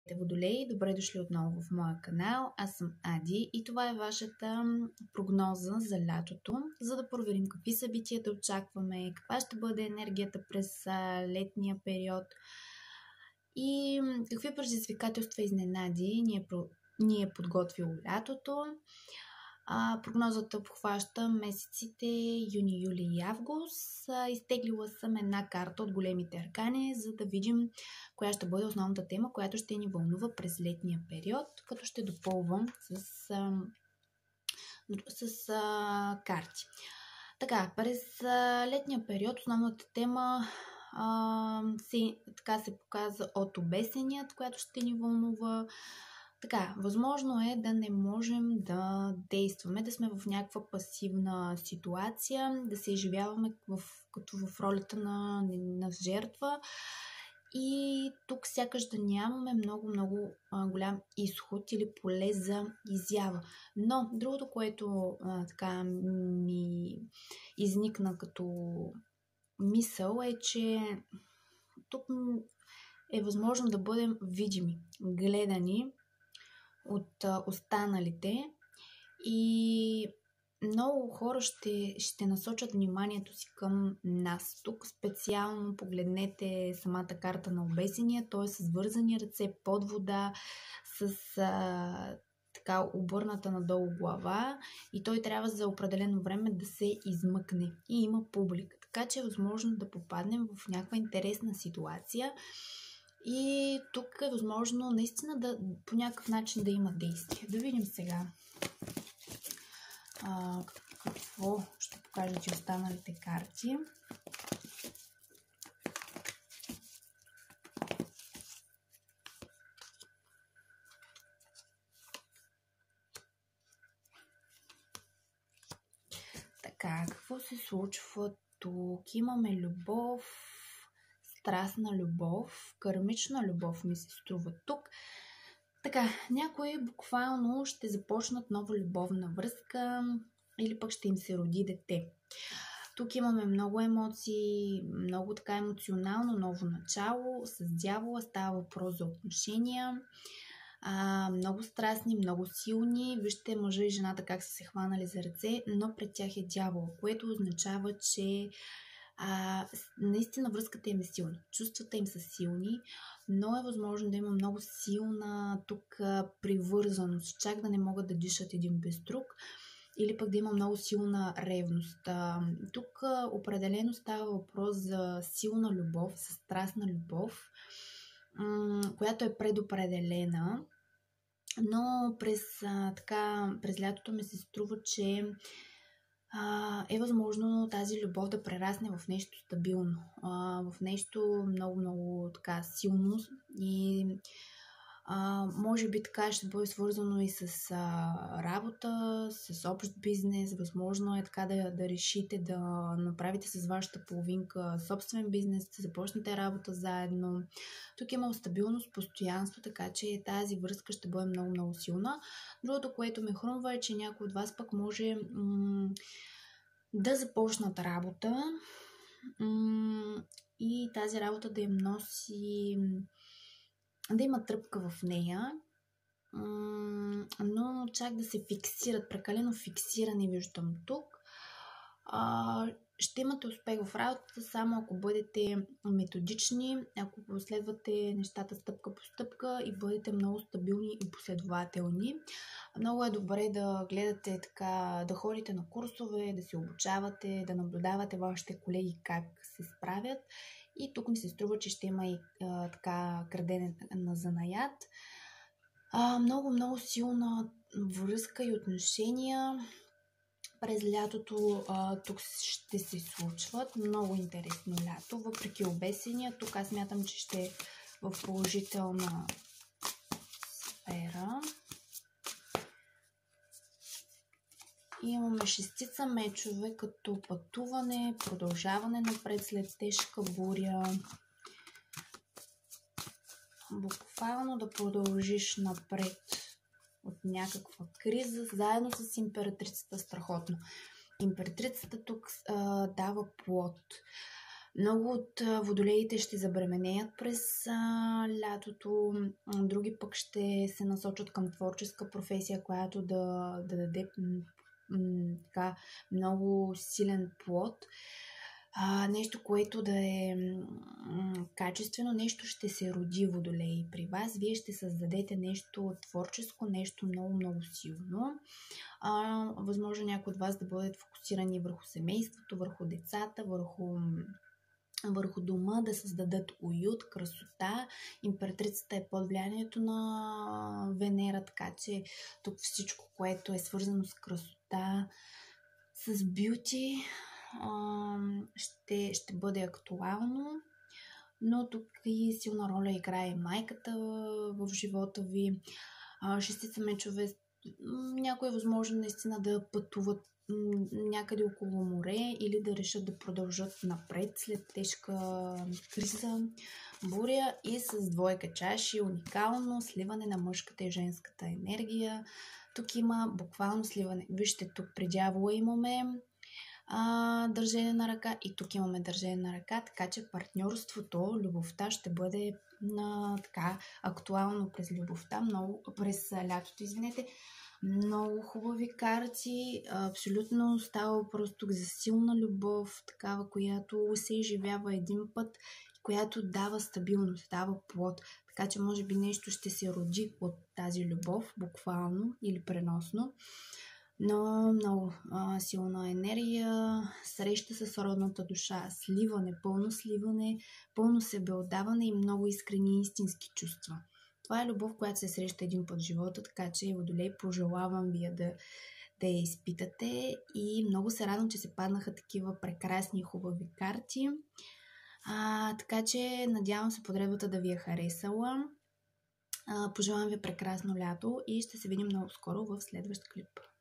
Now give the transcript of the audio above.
Водолей, добре дошли отново в моя канал. Аз съм Ади и това е вашата прогноза за лятото, за да проверим какви събития да очакваме, каква ще бъде енергията през летния период и какви предизвикателства и изненади ни е подготвило лятото. Прогнозата обхваща месеците юни, юли и август. Изтеглила съм една карта от големите аркани, за да видим коя ще бъде основната тема, която ще ни вълнува през летния период, като ще допълвам с карти. Така, през летния период основната тема се показа от обесеният, която ще ни вълнува. Така, възможно е да не можем да действаме, да сме в някаква пасивна ситуация, да се изживяваме като в ролята на жертва и тук сякаш да нямаме много голям изход или поле за изява. Но другото, което така ми изникна като мисъл е, че тук е възможно да бъдем видими, гледани от останалите и много хора ще насочат вниманието си към нас. Тук специално погледнете самата карта на обесения, т.е. с вързани ръце под вода, с така обърната надолу глава и той трябва за определено време да се измъкне и има публика. Така че е възможно да попаднем в някаква интересна ситуация. И тук е възможно наистина по някакъв начин да има действие. Да видим сега какво ще покажат и останалите карти. Така, какво се случва тук? Имаме любов, страстна любов, кармична любов ми се струва тук. Така, някои буквално ще започнат нова любовна връзка или пък ще им се роди дете. Тук имаме много емоции, много така емоционално ново начало. С дявола става въпрос за отношения. Много страстни, много силни. Вижте мъжа и жената как са се хванали за ръце, но пред тях е дявол, което означава, че наистина връзката им е силна. Чувствата им са силни, но е възможно да има много силна тук привързаност, чак да не могат да дишат един без друг, или пък да има много силна ревност. Тук определено става въпрос за силна любов, за страстна любов, която е предопределена, но през лятото ми се струва, че е възможно тази любов да прерасне в нещо стабилно, в нещо много така силно и може би така ще бъде свързано и с работа, с общ бизнес. Възможно е така да решите да направите с вашата половинка собствен бизнес, да започнете работа заедно. Тук има стабилност, постоянство, така че тази връзка ще бъде много силна. Другото, което ме хрумва е, че някой от вас пък може да започнат работа и тази работа да им носи, да има тръпка в нея, но чак да се фиксират, прекалено фиксирани виждам тук. Ще имате успех в работата само ако бъдете методични, ако последвате нещата стъпка по стъпка и бъдете много стабилни и последователни. Много е добре да гледате така, да ходите на курсове, да се обучавате, да наблюдавате вашите колеги как се справят. И тук ми се струва, че ще има и така крадене на занаят. Много силна връзка и отношения през лятото тук ще се случват. Много интересно лято, въпреки обесения. Тук аз смятам, че ще е в положителна сфера. Имаме шестица мечове като пътуване, продължаване напред след тежка буря. Буквално да продължиш напред от някаква криза, заедно с императрицата. Страхотно. Императрицата тук дава плод. Много от водолеите ще забременеят през лятото, други пък ще се насочат към творческа професия, която да даде така много силен плод. Нещо, което да е качествено, нещо ще се роди, водолеи, при вас. Вие ще създадете нещо творческо, нещо много силно. Възможно някои от вас да бъдат фокусирани върху семейството, върху децата, върху дома, да създадат уют, красота. Императрицата е под влиянието на Венера, така че тук всичко, което е свързано с красота, с бюти, ще бъде актуално. Но тук и силна роля играе майката в живота ви. Шестица мечове, някой е възможно наистина да пътуват някъде около море или да решат да продължат напред след тежка криза, буря. И с двойка чаши, уникално сливане на мъжката и женската енергия. Тук има буквално сливане. Вижте, тук при дявола имаме държение на ръка и тук имаме държение на ръка, така че партньорството, любовта ще бъде така актуално през лятото, Много хубави карти, абсолютно става въпрос тук за силна любов, такава, която се изживява един път, която дава стабилност, дава плод. Така че може би нещо ще се роди от тази любов, буквално или преносно. Но много силна енергия, среща с родната душа, сливане, пълно себеотдаване и много искрени истински чувства. Това е любов, която се среща един път в живота, така че, водолей, пожелавам ви да я изпитате и много се радвам, че се паднаха такива прекрасни и хубави карти. Така че, надявам се подредбата да ви е харесала. Пожелавам ви прекрасно лято и ще се видим много скоро в следващ клип.